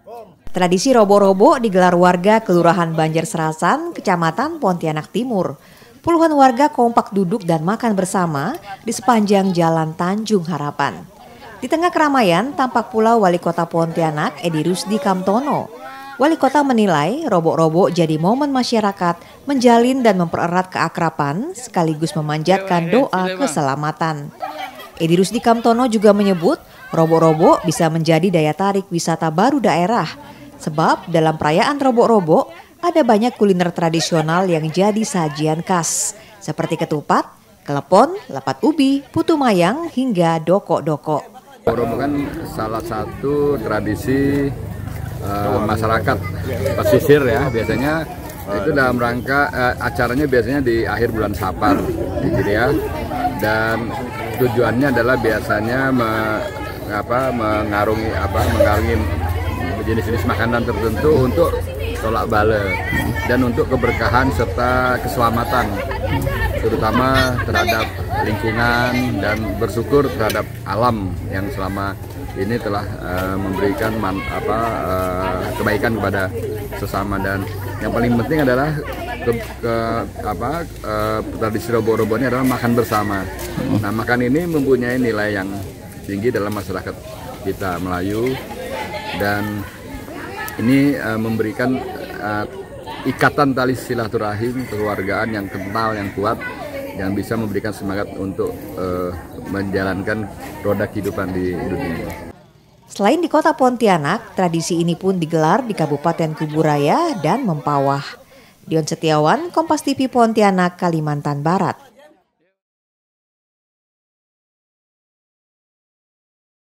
Tradisi robo-robo digelar warga Kelurahan Banjarserasan, Kecamatan Pontianak Timur. Puluhan warga kompak duduk dan makan bersama di sepanjang Jalan Tanjung Harapan. Di tengah keramaian tampak pula Wali Kota Pontianak, Edi Rusdi Kamtono. Wali Kota menilai robo-robo jadi momen masyarakat menjalin dan mempererat keakraban sekaligus memanjatkan doa keselamatan. Edi Rusdi Kamtono juga menyebut robo-robo bisa menjadi daya tarik wisata baru daerah. Sebab dalam perayaan robo-robo ada banyak kuliner tradisional yang jadi sajian khas. Seperti ketupat, kelepon, lapat ubi, putu mayang hingga doko-doko. Robo kan salah satu tradisi masyarakat pesisir ya, biasanya itu dalam rangka acaranya biasanya di akhir bulan Sapar gitu ya, dan tujuannya adalah biasanya mengarungi jenis-jenis makanan tertentu untuk tolak bala dan untuk keberkahan serta keselamatan, terutama terhadap lingkungan dan bersyukur terhadap alam yang selama ini telah memberikan kebaikan kepada sesama. Dan yang paling penting adalah tradisi robo-robo ini adalah makan bersama. Nah, makan ini mempunyai nilai yang tinggi dalam masyarakat kita Melayu, dan ini memberikan ikatan tali silaturahim kekeluargaan yang kental, yang kuat, yang bisa memberikan semangat untuk menjalankan roda kehidupan di dunia. Selain di kota Pontianak, tradisi ini pun digelar di Kabupaten Kuburaya dan Mempawah. Dion Setiawan, Kompas TV Pontianak, Kalimantan Barat.